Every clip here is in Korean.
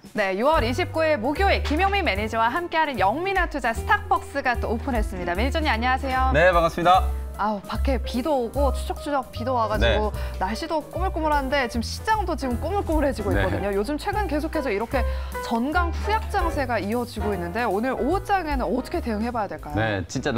네, 6월 29일 목요일 김영민 매니저와 함께하는 영민한투자 스탁벅스가 또 오픈했습니다. 매니저님 안녕하세요. 네, 반갑습니다. 아우, 밖에 비도 오고 추적추적 비도 와가지고 네. 날씨도 꾸물꾸물한데 지금 시장도 지금 꾸물꾸물해지고 있거든요. 네. 요즘 최근 계속해서 이렇게 전강 후약 장세가 이어지고 있는데 오늘 오후장에는 어떻게 대응해봐야 될까요? 네, 진짜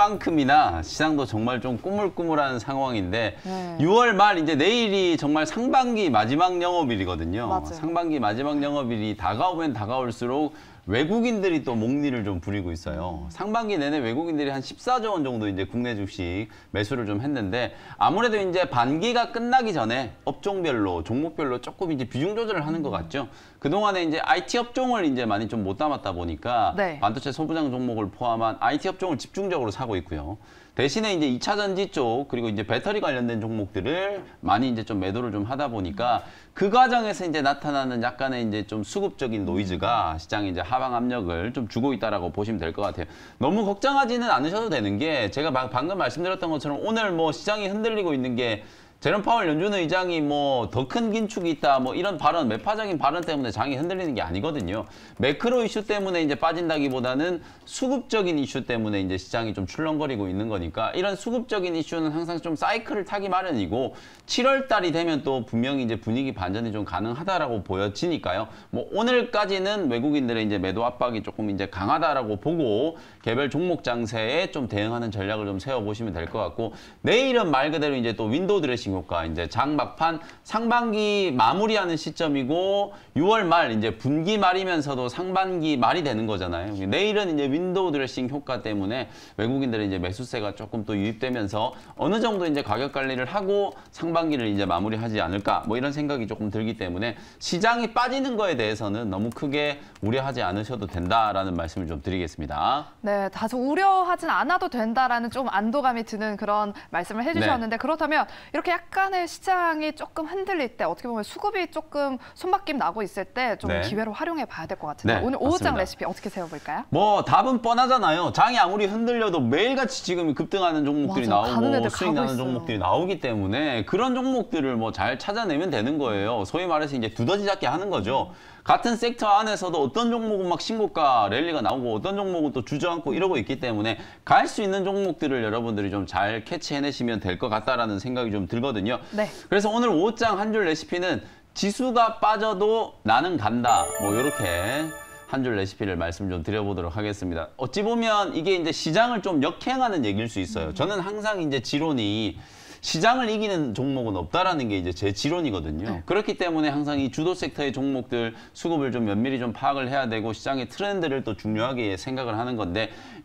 날씨만큼이나 시장도 정말 좀 꾸물꾸물한 상황인데 네. 6월 말 이제 내일이 정말 상반기 마지막 영업일이거든요. 맞아요. 상반기 마지막 영업일이 다가오면 다가올수록 외국인들이 또 목리를 좀 부리고 있어요. 상반기 내내 외국인들이 한 14조 원 정도 이제 국내 주식 매수를 좀 했는데 아무래도 이제 반기가 끝나기 전에 업종별로 종목별로 조금 이제 비중 조절을 하는 것 같죠. 그동안에 이제 IT 업종을 이제 많이 좀 못 담았다 보니까 네. 반도체 소부장 종목을 포함한 IT 업종을 집중적으로 사고 있고요. 대신에 이제 2차 전지 쪽 그리고 이제 배터리 관련된 종목들을 많이 이제 좀 매도를 좀 하다 보니까 그 과정에서 이제 나타나는 약간의 이제 좀 수급적인 노이즈가 시장에 이제 하방 압력을 좀 주고 있다라고 보시면 될 것 같아요. 너무 걱정하지는 않으셔도 되는 게 제가 방금 말씀드렸던 것처럼 오늘 뭐 시장이 흔들리고 있는 게 제롬 파월 연준 의장이 뭐 더 큰 긴축이 있다 뭐 이런 발언, 매파적인 발언 때문에 장이 흔들리는 게 아니거든요. 매크로 이슈 때문에 이제 빠진다기보다는 수급적인 이슈 때문에 이제 시장이 좀 출렁거리고 있는 거니까 이런 수급적인 이슈는 항상 좀 사이클을 타기 마련이고 7월 달이 되면 또 분명히 이제 분위기 반전이 좀 가능하다라고 보여지니까요. 뭐 오늘까지는 외국인들의 이제 매도 압박이 조금 이제 강하다라고 보고 개별 종목 장세에 좀 대응하는 전략을 좀 세워보시면 될 것 같고 내일은 말 그대로 이제 또 윈도우 드레싱 효과 이제 장 막판 상반기 마무리하는 시점이고 6월 말 이제 분기 말이면서도 상반기 말이 되는 거잖아요. 내일은 이제 윈도우 드레싱 효과 때문에 외국인들의 이제 매수세가 조금 또 유입되면서 어느 정도 이제 가격 관리를 하고 상반기를 이제 마무리하지 않을까 뭐 이런 생각이 조금 들기 때문에 시장이 빠지는 거에 대해서는 너무 크게 우려하지 않으셔도 된다라는 말씀을 좀 드리겠습니다. 네, 다소 우려하진 않아도 된다라는 좀 안도감이 드는 그런 말씀을 해주셨는데 그렇다면 이렇게 약간의 시장이 조금 흔들릴 때 어떻게 보면 수급이 조금 손바뀜 나고 있을 때 좀 네. 기회로 활용해 봐야 될 것 같은데 네, 오늘 오후장 맞습니다. 레시피 어떻게 세워볼까요? 뭐 답은 뻔하잖아요. 장이 아무리 흔들려도 매일같이 지금 급등하는 종목들이 맞아, 가는 나오고 애들 수익 가고 나는 있어요. 종목들이 나오기 때문에 그런 종목들을 뭐 잘 찾아내면 되는 거예요. 소위 말해서 이제 두더지 잡기 하는 거죠. 같은 섹터 안에서도 어떤 종목은 막 신고가 랠리가 나오고 어떤 종목은 또 주저앉고 이러고 있기 때문에 갈 수 있는 종목들을 여러분들이 좀 잘 캐치해내시면 될 것 같다라는 생각이 좀 들거든요. 네. 그래서 오늘 5장 한 줄 레시피는 지수가 빠져도 나는 간다. 뭐 이렇게 한 줄 레시피를 말씀 좀 드려보도록 하겠습니다. 어찌 보면 이게 이제 시장을 좀 역행하는 얘기일 수 있어요. 저는 항상 이제 지론이 시장을 이기는 종목은 없다라는 게 이제 제 지론이거든요. 네. 그렇기 때문에 항상 이 주도 섹터의 종목들 수급을 좀 면밀히 좀 파악을 해야 되고 시장의 트렌드를 또 중요하게 생각을 하는 건데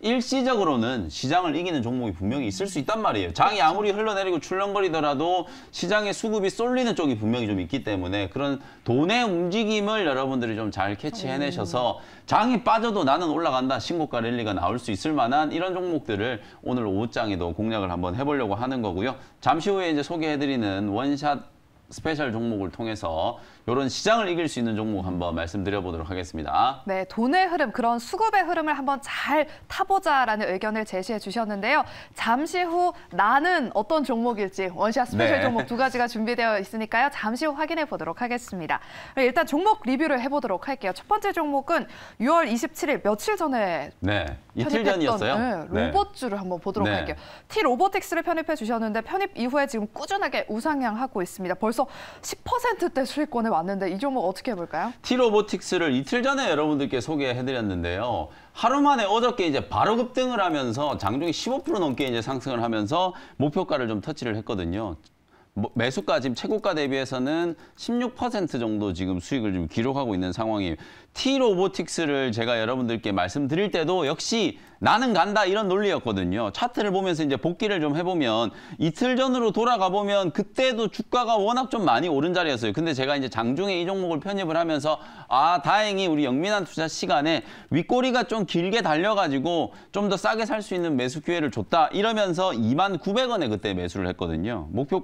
일시적으로는 시장을 이기는 종목이 분명히 있을 수 있단 말이에요. 장이 아무리 흘러내리고 출렁거리더라도 시장의 수급이 쏠리는 쪽이 분명히 좀 있기 때문에 그런 돈의 움직임을 여러분들이 좀 잘 캐치해내셔서 장이 빠져도 나는 올라간다, 신고가 랠리가 나올 수 있을 만한 이런 종목들을 오늘 오후장에도 공략을 한번 해보려고 하는 거고요. 잠시 후에 이제 소개해드리는 원샷 스페셜 종목을 통해서 이런 시장을 이길 수 있는 종목 한번 말씀드려보도록 하겠습니다. 네, 돈의 흐름, 그런 수급의 흐름을 한번 잘 타보자라는 의견을 제시해 주셨는데요. 잠시 후 나는 어떤 종목일지 원샷 스페셜 네. 종목 두 가지가 준비되어 있으니까요. 잠시 후 확인해 보도록 하겠습니다. 일단 종목 리뷰를 해보도록 할게요. 첫 번째 종목은 6월 27일 며칠 전에 네, 이틀 편입했던, 전이었어요. 네, 로봇주를 한번 보도록 네. 할게요. T-로보틱스를 편입해 주셨는데 편입 이후에 지금 꾸준하게 우상향하고 있습니다. 벌써 10%대 수익권에 왔는데 이 종목 어떻게 해볼까요? T-로보틱스를 이틀 전에 여러분들께 소개해드렸는데요. 하루 만에 어저께 이제 바로 급등을 하면서 장중에 15% 넘게 이제 상승을 하면서 목표가를 좀 터치를 했거든요. 매수가 지금 최고가 대비해서는 16% 정도 지금 수익을 좀 기록하고 있는 상황이에요. T-로보틱스를 제가 여러분들께 말씀드릴 때도 역시 나는 간다 이런 논리였거든요. 차트를 보면서 이제 복기를 좀 해보면 이틀 전으로 돌아가 보면 그때도 주가가 워낙 좀 많이 오른 자리였어요. 근데 제가 이제 장중에 이 종목을 편입을 하면서 아 다행히 우리 영민한 투자 시간에 윗꼬리가 좀 길게 달려가지고 좀 더 싸게 살 수 있는 매수 기회를 줬다 이러면서 29,900원에 그때 매수를 했거든요. 목표가가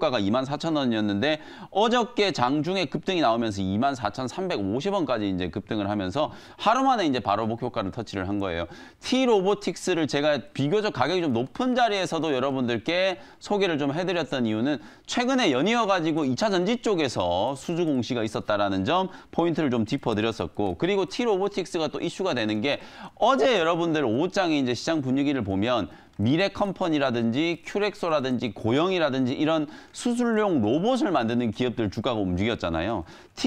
24,000원이었는데 어저께 장중에 급등이 나오면서 24,350원까지 이제 급등을 하면서 하루 만에 이제 바로 목표가를 터치를 한 거예요. T-로보틱스를 제가 비교적 가격이 좀 높은 자리에서도 여러분들께 소개를 좀 해드렸던 이유는 최근에 연이어가지고 2차 전지 쪽에서 수주 공시가 있었다라는 점 포인트를 좀 짚어드렸었고, 그리고 T-로보틱스가 또 이슈가 되는 게 어제 여러분들 오후장에 이제 시장 분위기를 보면 미래컴퍼니라든지 큐렉소라든지 고영이라든지 이런 수술용 로봇을 만드는 기업들 주가가 움직였잖아요.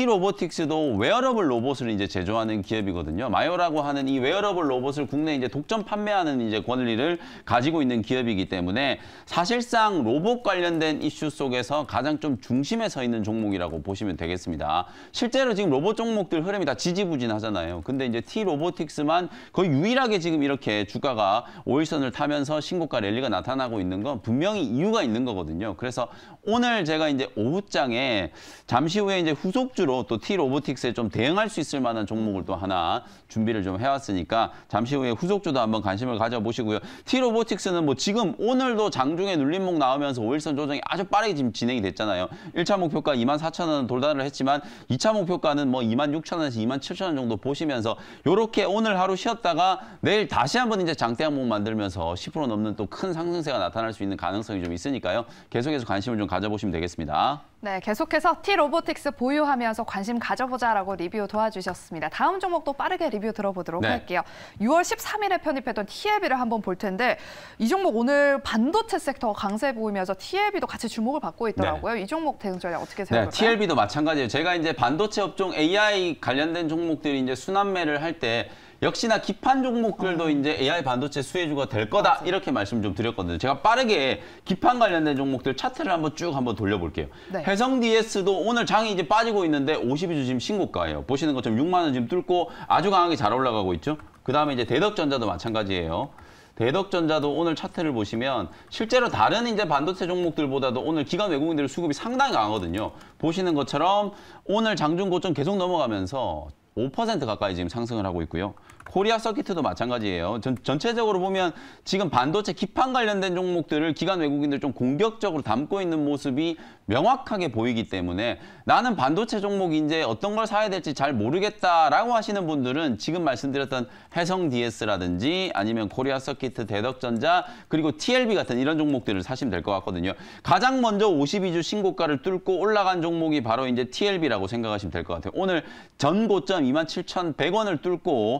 T-로보틱스도 웨어러블 로봇을 이제 제조하는 기업이거든요. 마요라고 하는 이 웨어러블 로봇을 국내에 이제 독점 판매하는 이제 권리를 가지고 있는 기업이기 때문에 사실상 로봇 관련된 이슈 속에서 가장 좀 중심에 서 있는 종목이라고 보시면 되겠습니다. 실제로 지금 로봇 종목들 흐름이 다 지지부진하잖아요. 근데 이제 T-로보틱스만 거의 유일하게 지금 이렇게 주가가 5일선을 타면서 신고가 랠리가 나타나고 있는 건 분명히 이유가 있는 거거든요. 그래서 오늘 제가 이제 오후장에 잠시 후에 이제 후속주로 또 T-로보틱스에 좀 대응할 수 있을 만한 종목을 또 하나 준비를 좀 해왔으니까 잠시 후에 후속주도 한번 관심을 가져보시고요. T-로보틱스는 뭐 지금 오늘도 장중에 눌림목 나오면서 5일선 조정이 아주 빠르게 지금 진행이 됐잖아요. 1차 목표가 24,000원 돌달을 했지만 2차 목표가는 뭐 26,000원에서 27,000원 정도 보시면서 이렇게 오늘 하루 쉬었다가 내일 다시 한번 이제 장대 항목 만들면서 10% 넘는 또 큰 상승세가 나타날 수 있는 가능성이 좀 있으니까요. 계속해서 관심을 좀 가져보시면 되겠습니다. 네, 계속해서 T-로보틱스 보유하면서 관심 가져보자라고 리뷰 도와주셨습니다. 다음 종목도 빠르게 리뷰 들어보도록 할게요. 6월 13일에 편입했던 TLB를 한번 볼 텐데 이 종목 오늘 반도체 섹터 강세 보이면서 TLB도 같이 주목을 받고 있더라고요. 이 종목 대응 전략 어떻게 세워볼까요? 네, TLB도 마찬가지예요. 제가 이제 반도체 업종 AI 관련된 종목들이 이제 순환매를 할 때 역시나 기판 종목들도 이제 AI 반도체 수혜주가 될 거다 이렇게 말씀 좀 드렸거든요. 제가 빠르게 기판 관련된 종목들 차트를 한번 돌려볼게요. 네. 해성 DS도 오늘 장이 이제 빠지고 있는데 52주 지금 신고가예요. 보시는 것처럼 6만 원 지금 뚫고 아주 강하게 잘 올라가고 있죠. 그 다음에 이제 대덕전자도 마찬가지예요. 대덕전자도 오늘 차트를 보시면 실제로 다른 이제 반도체 종목들보다도 오늘 기관 외국인들의 수급이 상당히 강하거든요. 보시는 것처럼 오늘 장중 고점 계속 넘어가면서 5% 가까이 지금 상승을 하고 있고요. 코리아 서키트도 마찬가지예요. 전체적으로 보면 지금 반도체 기판 관련된 종목들을 기관 외국인들 좀 공격적으로 담고 있는 모습이 명확하게 보이기 때문에 나는 반도체 종목이 이제 어떤 걸 사야 될지 잘 모르겠다라고 하시는 분들은 지금 말씀드렸던 해성 DS라든지 아니면 코리아 서키트, 대덕전자 그리고 TLB 같은 이런 종목들을 사시면 될 것 같거든요. 가장 먼저 52주 신고가를 뚫고 올라간 종목이 바로 이제 TLB라고 생각하시면 될 것 같아요. 오늘 전 고점 27,100원을 뚫고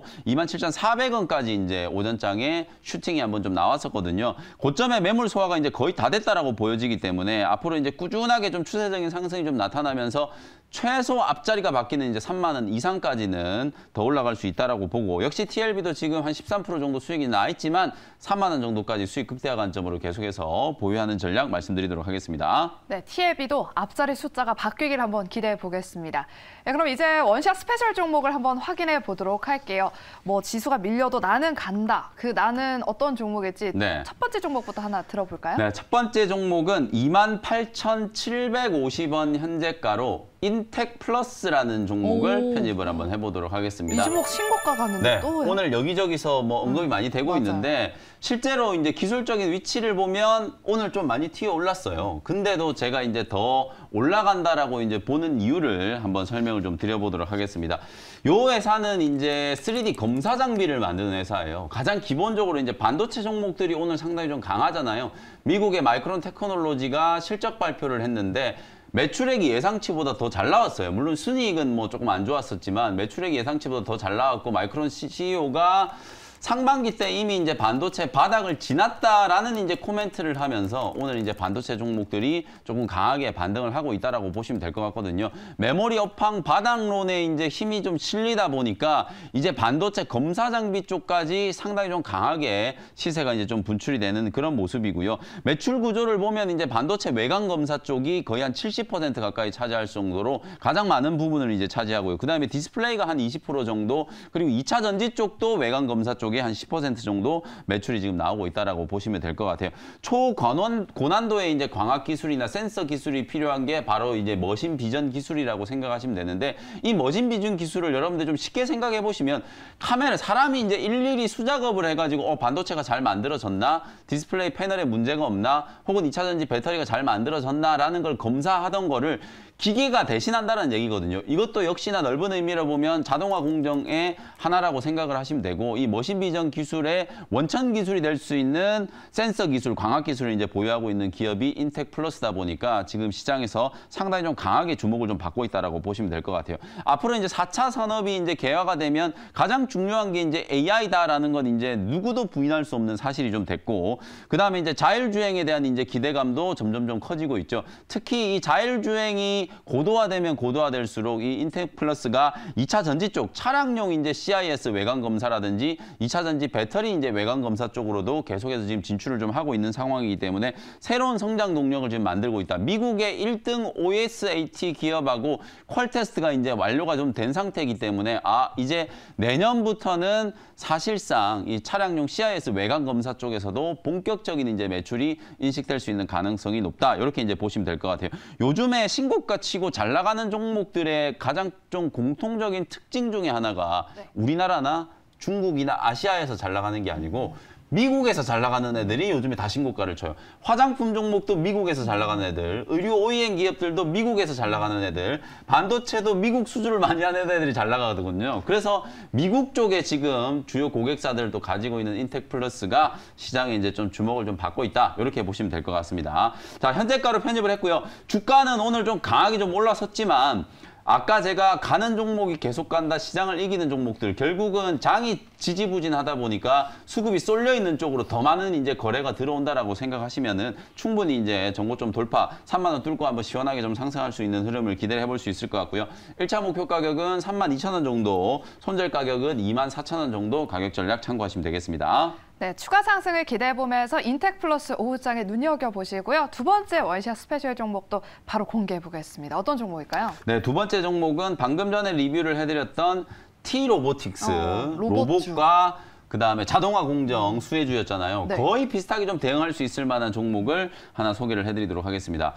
27,400원까지 이제 오전장에 슈팅이 한번 좀 나왔었거든요. 고점의 매물 소화가 이제 거의 다 됐다라고 보여지기 때문에 앞으로 이제 꾸준하게 좀 추세적인 상승이 좀 나타나면서 최소 앞자리가 바뀌는 이제 3만 원 이상까지는 더 올라갈 수 있다라고 보고 역시 TLB도 지금 한 13% 정도 수익이 나 있지만 3만 원 정도까지 수익 극대화 관점으로 계속해서 보유하는 전략 말씀드리도록 하겠습니다. 네, TLB도 앞자리 숫자가 바뀌길 한번 기대해 보겠습니다. 네, 그럼 이제 원샷 스페셜 종목을 한번 확인해 보도록 할게요. 뭐 지수가 밀려도 나는 간다. 그 나는 어떤 종목일지 첫 번째 종목부터 하나 들어볼까요? 네, 첫 번째 종목은 28,750원 현재가로 인텍 플러스라는 종목을 편입을 한번 해보도록 하겠습니다. 이 종목 신고가 가는데 또 오늘 여기저기서 뭐 언급이 많이 되고 있는데 실제로 이제 기술적인 위치를 보면 오늘 좀 많이 튀어 올랐어요. 근데도 제가 이제 더 올라간다라고 이제 보는 이유를 한번 설명을 좀 드려보도록 하겠습니다. 요 회사는 이제 3D 검사 장비를 만드는 회사예요. 가장 기본적으로 이제 반도체 종목들이 오늘 상당히 좀 강하잖아요. 미국의 마이크론 테크놀로지가 실적 발표를 했는데 매출액이 예상치보다 더 잘 나왔어요. 물론 순이익은 뭐 조금 안 좋았었지만 매출액이 예상치보다 더 잘 나왔고 마이크론 CEO가 상반기 때 이미 이제 반도체 바닥을 지났다라는 이제 코멘트를 하면서 오늘 이제 반도체 종목들이 조금 강하게 반등을 하고 있다라고 보시면 될 것 같거든요. 메모리 업황 바닥론에 이제 힘이 좀 실리다 보니까 이제 반도체 검사 장비 쪽까지 상당히 좀 강하게 시세가 이제 좀 분출이 되는 그런 모습이고요. 매출 구조를 보면 이제 반도체 외관 검사 쪽이 거의 한 70% 가까이 차지할 정도로 가장 많은 부분을 이제 차지하고요. 그다음에 디스플레이가 한 20% 정도, 그리고 2차 전지 쪽도 외관 검사 쪽이 쪽에 한 10% 정도 매출이 지금 나오고 있다라고 보시면 될 것 같아요. 고난도의 이제 광학 기술이나 센서 기술이 필요한 게 바로 이제 머신 비전 기술이라고 생각하시면 되는데, 이 머신 비전 기술을 여러분들 좀 쉽게 생각해 보시면, 카메라 사람이 이제 일일이 수작업을 해가지고 반도체가 잘 만들어졌나, 디스플레이 패널에 문제가 없나, 혹은 2차 전지 배터리가 잘 만들어졌나라는 걸 검사하던 거를 기계가 대신한다는 얘기거든요. 이것도 역시나 넓은 의미로 보면 자동화 공정의 하나라고 생각을 하시면 되고, 이 머신 비전 기술의 원천 기술이 될 수 있는 센서 기술, 광학 기술을 이제 보유하고 있는 기업이 인텍 플러스다 보니까 지금 시장에서 상당히 좀 강하게 주목을 좀 받고 있다라고 보시면 될 것 같아요. 앞으로 이제 4차 산업이 이제 개화가 되면 가장 중요한 게 이제 AI다라는 건 이제 누구도 부인할 수 없는 사실이 좀 됐고, 그다음에 이제 자율주행에 대한 이제 기대감도 점점 좀 커지고 있죠. 특히 이 자율주행이 고도화되면 고도화될수록 이 인텍 플러스가 2차 전지 쪽 차량용 이제 CIS 외관 검사라든지 2차 전지 배터리 이제 외관 검사 쪽으로도 계속해서 지금 진출을 좀 하고 있는 상황이기 때문에 새로운 성장 동력을 지금 만들고 있다. 미국의 1등 OSAT 기업하고 퀄 테스트가 이제 완료가 좀 된 상태이기 때문에 이제 내년부터는 사실상 이 차량용 CIS 외관 검사 쪽에서도 본격적인 이제 매출이 인식될 수 있는 가능성이 높다. 이렇게 이제 보시면 될 것 같아요. 요즘에 신고가 치고 잘 나가는 종목들의 가장 좀 공통적인 특징 중에 하나가 우리나라나 중국이나 아시아에서 잘 나가는 게 아니고 미국에서 잘 나가는 애들이 요즘에 다 신고가를 쳐요. 화장품 종목도 미국에서 잘 나가는 애들, 의류 OEM 기업들도 미국에서 잘 나가는 애들, 반도체도 미국 수주를 많이 하는 애들이 잘 나가거든요. 그래서 미국 쪽에 지금 주요 고객사들도 가지고 있는 인텍 플러스가 시장에 이제 좀 주목을 좀 받고 있다. 이렇게 보시면 될 것 같습니다. 자, 현재가로 편입을 했고요. 주가는 오늘 좀 강하게 좀 올라섰지만 아까 제가 가는 종목이 계속 간다, 시장을 이기는 종목들, 결국은 장이 지지부진하다 보니까 수급이 쏠려 있는 쪽으로 더 많은 이제 거래가 들어온다라고 생각하시면은 충분히 이제 전고점 돌파 3만 원 뚫고 한번 시원하게 좀 상승할 수 있는 흐름을 기대해 볼 수 있을 것 같고요. 1차 목표 가격은 32,000원 정도, 손절 가격은 24,000원 정도 가격 전략 참고하시면 되겠습니다. 네, 추가 상승을 기대해보면서 인텍 플러스 오후장에 눈여겨보시고요. 두 번째 원샷 스페셜 종목도 바로 공개해보겠습니다. 어떤 종목일까요? 네, 두 번째 종목은 방금 전에 리뷰를 해드렸던 T-로보틱스, 로봇과 그다음에 자동화 공정 수혜주였잖아요. 네. 거의 비슷하게 좀 대응할 수 있을 만한 종목을 하나 소개를 해드리도록 하겠습니다.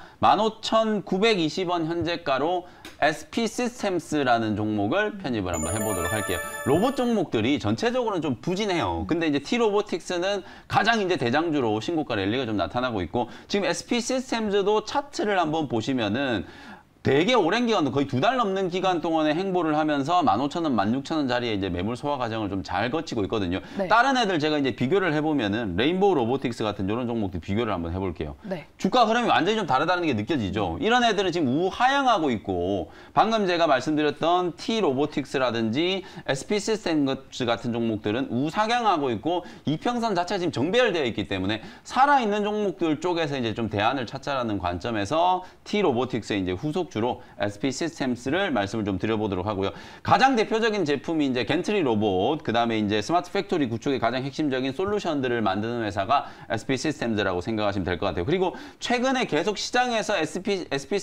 15,920원 현재가로 SP 시스템스라는 종목을 편입을 한번 해보도록 할게요. 로봇 종목들이 전체적으로는 좀 부진해요. 근데 이제 T-로보틱스는 가장 이제 대장주로 신고가 랠리가 좀 나타나고 있고, 지금 SP 시스템즈도 차트를 한번 보시면은 되게 오랜 기간, 거의 2달 넘는 기간 동안에 행보를 하면서 15,000원, 16,000원 자리에 이제 매물 소화 과정을 좀 잘 거치고 있거든요. 네. 다른 애들 제가 이제 비교를 해보면은 레인보우 로보틱스 같은 이런 종목들 비교를 한번 해볼게요. 네. 주가 흐름이 완전히 좀 다르다는 게 느껴지죠. 이런 애들은 지금 우하향하고 있고, 방금 제가 말씀드렸던 T-로보틱스라든지 SP 시스템즈 같은 종목들은 우상향하고 있고, 이평선 자체가 지금 정배열되어 있기 때문에 살아있는 종목들 쪽에서 이제 좀 대안을 찾자라는 관점에서 T-로보틱스의 이제 후속 주로 SP 시스템스를 말씀을 좀 드려보도록 하고요. 가장 대표적인 제품이 이제 겐트리 로봇, 그다음에 이제 스마트 팩토리 구축의 가장 핵심적인 솔루션들을 만드는 회사가 SP 시스템즈라고 생각하시면 될 것 같아요. 그리고 최근에 계속 시장에서 SP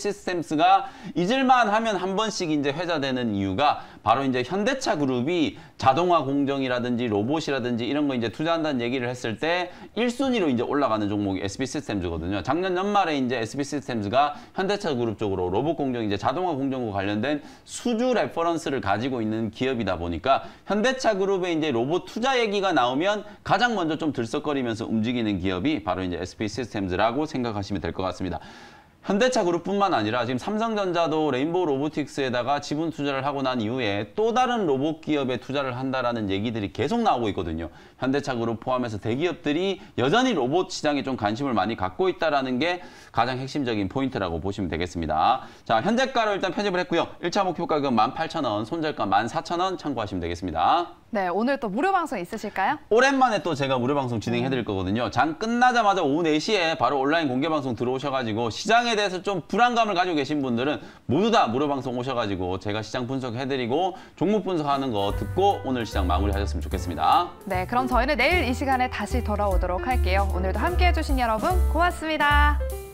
시스템스가 잊을만 하면 한 번씩 이제 회자되는 이유가 바로 이제 현대차 그룹이 자동화 공정이라든지 로봇이라든지 이런 거 이제 투자한다는 얘기를 했을 때 1순위로 이제 올라가는 종목이 SP 시스템즈거든요. 작년 연말에 이제 SP 시스템즈가 현대차 그룹 쪽으로 로봇 공정, 이제 자동화 공정과 관련된 수주 레퍼런스를 가지고 있는 기업이다 보니까 현대차 그룹의 이제 로봇 투자 얘기가 나오면 가장 먼저 좀 들썩거리면서 움직이는 기업이 바로 이제 SP 시스템즈라고 생각하시면 될 것 같습니다. 현대차 그룹뿐만 아니라 지금 삼성전자도 레인보우 로보틱스에다가 지분 투자를 하고 난 이후에 또 다른 로봇 기업에 투자를 한다라는 얘기들이 계속 나오고 있거든요. 현대차 그룹 포함해서 대기업들이 여전히 로봇 시장에 좀 관심을 많이 갖고 있다라는 게 가장 핵심적인 포인트라고 보시면 되겠습니다. 자, 현재가로 일단 편입을 했고요. 1차 목표 가격은 18,000원, 손절가 14,000원 참고하시면 되겠습니다. 네, 오늘 또 무료 방송 있으실까요? 오랜만에 또 제가 무료 방송 진행해 드릴 거거든요. 장 끝나자마자 오후 4시에 바로 온라인 공개 방송 들어오셔가지고 시장에 대해서 좀 불안감을 가지고 계신 분들은 모두 다 무료 방송 오셔가지고 제가 시장 분석해 드리고 종목 분석하는 거 듣고 오늘 시장 마무리하셨으면 좋겠습니다. 네, 그럼 저희는 내일 이 시간에 다시 돌아오도록 할게요. 오늘도 함께해 주신 여러분 고맙습니다.